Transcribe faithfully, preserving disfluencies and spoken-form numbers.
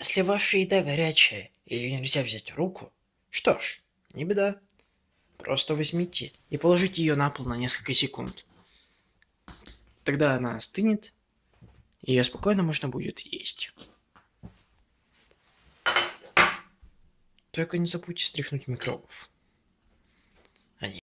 Если ваша еда горячая и ее нельзя взять в руку, что ж, не беда. Просто возьмите и положите ее на пол на несколько секунд. Тогда она остынет, и ее спокойно можно будет есть. Только не забудьте стряхнуть микробов.